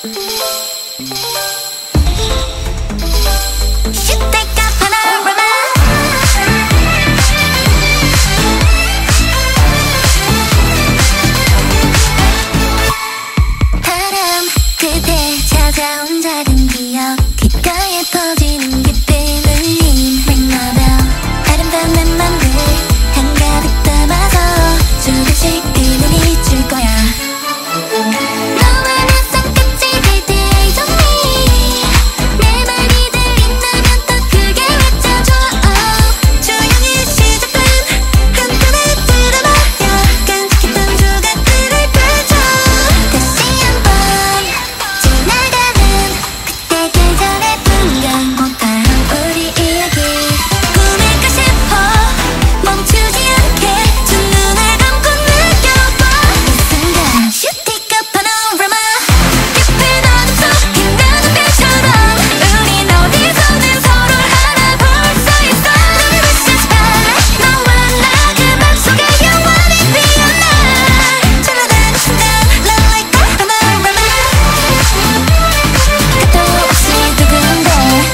찾아온 작은 기억 귓가에 퍼지는 기쁜 울림 맹나며 아름다운 내 맘들 한가득 담아서 조금씩 그늘 잊을 거야. 너와 나 손끝이 될 때 don't me 내 말이 들린다면 더 크게 외쳐줘. 조용히 시작된 한 편의 드라마야. 깜찍했던 조각들을 펼쳐 다시 한번 지나가는 그때 계절의 풍경 못다한 우리 이야기 꿈일까 싶어 멈추지 않게 두 눈을 감고 느껴봐. 이 순간 Shoot take a panorama 깊은 어둠 속 빛나는 별처럼 우린 어디서든 서로를 알아볼 수 있어. 너를 비춘 spotlight 너와 나 그 맘속에 영원히 피어나 전화되는 순간 Love like a panorama 끝도 없이 두근대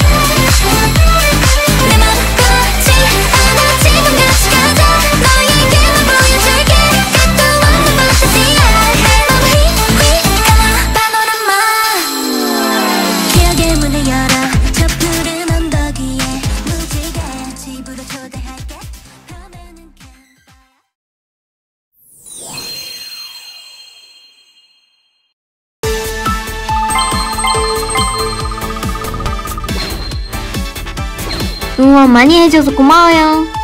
내 맘 같지 않아 지금 같이 가자. 너에게만 보여줄게 끝도 없는 판타지야. 내 맘 휘휘감아 파노라마 기억의 문을 열어 저 푸른 언덕 위에 무지개 집으로 초대할게. 밤에는 응원 많이 해줘서 고마워요.